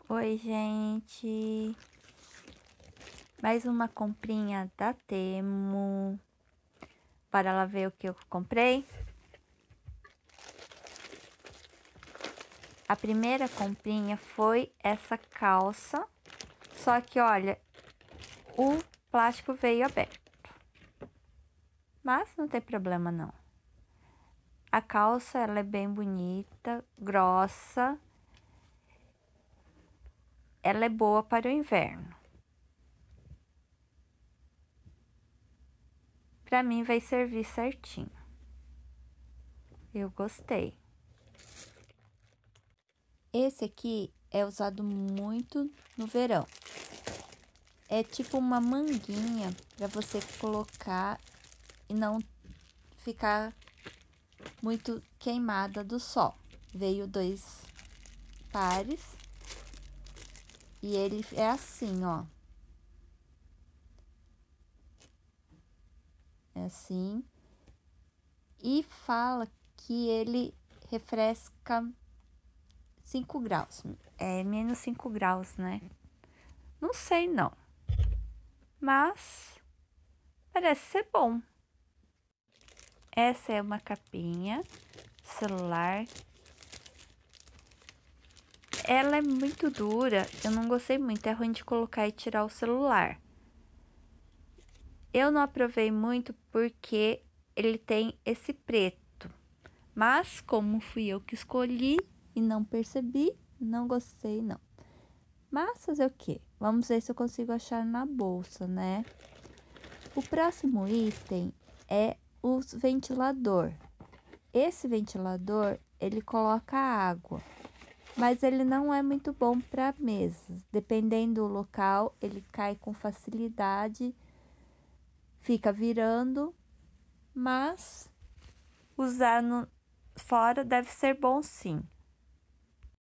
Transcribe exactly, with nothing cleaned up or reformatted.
Oi, gente. Mais uma comprinha da Temu. Bora lá ver o que eu comprei. A primeira comprinha foi essa calça. Só que, olha, o plástico veio aberto. Mas não tem problema, não. A calça, ela é bem bonita, grossa. Ela é boa para o inverno. Pra mim vai servir certinho. Eu gostei. Esse aqui é usado muito no verão. É tipo uma manguinha para você colocar e não ficar muito queimada do sol. Veio dois pares e ele é assim, ó. É assim. E fala que ele refresca cinco graus. É menos cinco graus, né? Não sei não. Mas parece ser bom. Essa é uma capinha celular. Ela é muito dura, eu não gostei muito, é ruim de colocar e tirar o celular. Eu não aprovei muito porque ele tem esse preto. Mas como fui eu que escolhi e não percebi, não gostei não. Mas fazer o quê? Vamos ver se eu consigo achar na bolsa, né? O próximo item é o ventilador. Esse ventilador, ele coloca água, mas ele não é muito bom para mesas. Dependendo do local, ele cai com facilidade, fica virando, mas usar no, fora deve ser bom sim.